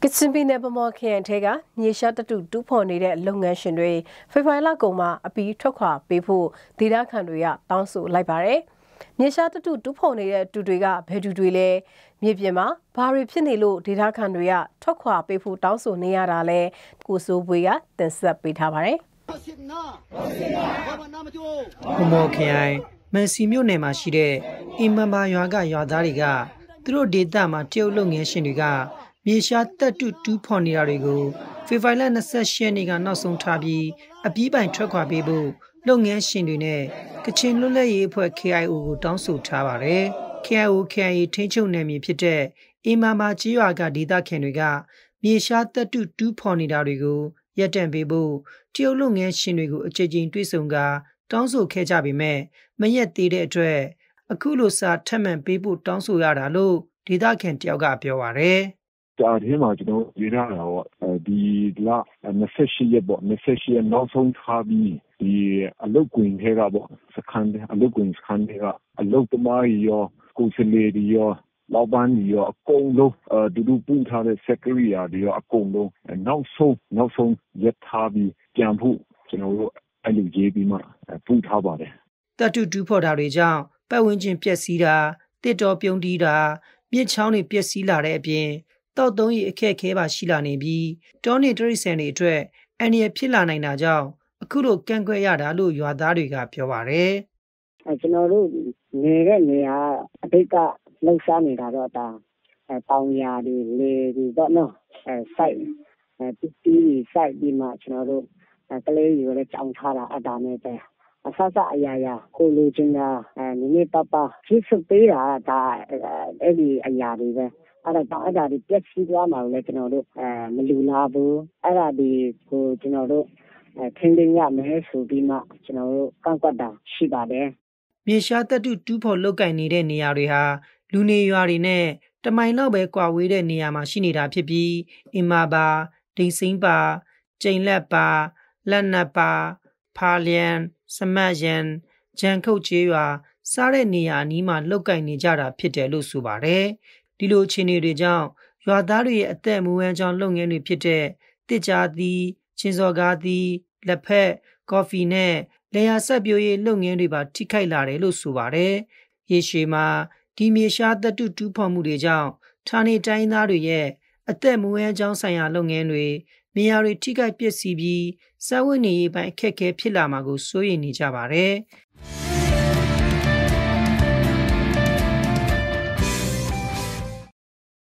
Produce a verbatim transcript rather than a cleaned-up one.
ချင်းပြည်နယ်ဗမော်ခရိုင်ထဲကမြေရှားတတုတူးဖော်နေတဲ့လုပ်ငန်းရှင်တွေဖေဖော်ဝါရီလကုန်မှာအပြီးထွက်ခွာပေးဖို့ဒေသခံတွေကတောင်းဆိုလိုက်ပါတယ်။မြေရှားတတုတူးဖော်နေတဲ့တူတွေကဘယ်သူတွေလဲမြေပြင်မှာဘာတွေဖြစ်နေလို့ဒေသခံတွေကထွက်ခွာပေးဖို့တောင်းဆိုနေရတာလဲကိုစိုးပွေကတင်ဆက်ပေးထားပါတယ်။ဗမော်ခရိုင်မန်စီမြို့နယ်မှာရှိတဲ့အင်မန်ဘာရွာကရွာသားတွေကသူတို့ဒေသမှာတရုတ်လုပ်ငန်းရှင်တွေကမြေရှားတက်တူတူးဖော်နေတာတွေကိုဖေဖော်ဝါရီလ၂၈ရက်နေ့ကနောက်ဆုံးထားပြီးအပြီးပိုင်ထွက်ခွာပေးဖို့လုပ်ငန်းရှင်တွေနဲ့ကချင်လွတ်လပ်ရေးအဖွဲ့ K I O ကိုတောင်းဆိုထားပါတယ်။ K I O K I A ထိန်းချုပ်နယ်မြေဖြစ်တဲ့အင်မာမာကျေးရွာကဒေသခံတွေကမြေရှားတက်တူတူးဖော်နေတာတွေကိုရပ်တန့်ပေးဖို့တရုတ်လုပ်ငန်းရှင်တွေကိုအကြိမ်ကြိမ်တွေ့ဆုံကတောင်းဆိုခဲ့ကြပေမဲ့မရက်သေးတဲ့အတွက်အခုလိုစာထပ်မံပေးဖို့တောင်းဆိုရတာလို့ဒေသခံတယောက်ကပြောပါတယ်။ဒါထဲမှာကျွန်တော်ရေးထားတာပေါ့ဒီလ၂၈ရက်ပေါ့၂၈ရက်နောက်ဆုံးထားပြီးဒီအလုတ်ကွင်းထဲကပေါ့စခန်းအလုတ်ကွင်းစခန်းတွေကအလုတ်သမားရောကိုယ်စလေတွေရောလောက်ပန်းတွေရောအကုန်လုံးအတူတူပူထားတဲ့စက်ကရီယာတွေရောအကုန်လုံးနောက်ဆုံးနောက်ဆုံးရက်ထားပြီးပြန်ဖို့ကျွန်တော်တို့အဲ့လိုရေးပြီးမှပူထားပါတယ်တတုတူးဖော်တာတွေကြောင့်ပတ်ဝန်းကျင်ပျက်စီးတာတစ်တော်ပြုံးတီးတာမြစ်ချောင်းတွေပျက်စီးလာတဲ့အပြင်တောက်သုံးရီအခက်အခဲပါရှိလာနေပြီးတောနေတရိษံတွေအတွက်အန္တရာယ်ဖြစ်လာနိုင်တာကြောင့်အခုလိုကန့်ကွက်ရတာလို့ရွာသားတွေကပြောပါတယ်။အဲကျွန်တော်တို့နေတဲ့နေရာအတိတ်ကလှုပ်ရှားနေတာတော့ဒါအဲတောင်ယာတွေလေတွေတော့နော်အဲ site အဲတီးတီး site ဒီမှာကျွန်တော်တို့ကလေးတွေလည်းကြောင်ထားတာအတားနဲ့ပဲအဆဆအရာရာကိုလိုချင်တာအဲနည်းနည်းပါးပါးဖြစ်စပေးတာဒါအဲ့ဒီအရာတွေပဲအဲ့ဒါတော့အဲ့ဒါဒီပြည့်စည်သွားမှာလည်းကျွန်တော်တို့အဲမလူလာဘူးအဲ့ဒါဒီကိုကျွန်တော်တို့အဲထင်းထင်းရမယ်ဆိုပြီးမှကျွန်တော်တို့ကန့်ကွက်တာရှိပါတယ်မြေရှားတက်တူတူးဖော်လုတ်ကင်နေတဲ့နေရာတွေဟာလူနေရွာတွေနဲ့တမိုင်လောက်ပဲကွာဝေးတဲ့နေရာမှာရှိနေတာဖြစ်ပြီးအင်မာပါဒိန်စိမ့်ပါကျိန်လက်ပါလက်နက်ပါဖာလျံစမတ်ရန်ဂျန်ခုတ်ကျေးရွာစားတဲ့နေရာအနီးမှာလုတ်ကင်နေကြတာဖြစ်တယ်လို့ဆိုပါတယ်ဒီလိုအခြေအနေတွေကြောင့်ရွာသားတွေရဲ့အသက်မူဝမ်းကြောင်းလုပ်ငန်းတွေဖြစ်တဲ့တစ်ကြားသီးချင်းစော်ကားသီးလက်ဖက်ကော်ဖီနဲ့လယ်ယာဆက်ပြိုးရေးလုပ်ငန်းတွေပါထိခိုက်လာတယ်လို့ဆိုပါတယ်ရေရှည်မှာဒီမြေရှားသက်တုတူးဖော်မှုတွေကြောင့်ဌာနေတိုင်းသားတွေရဲ့အသက်မူဝမ်းကြောင်းဆိုင်ရာလုပ်ငန်းတွေနေရာတွေထိခိုက်ပျက်စီးပြီးစားဝတ်နေရေးပိုင်းအခက်အခဲဖြစ်လာမှာကိုစိုးရိမ်နေကြပါတယ်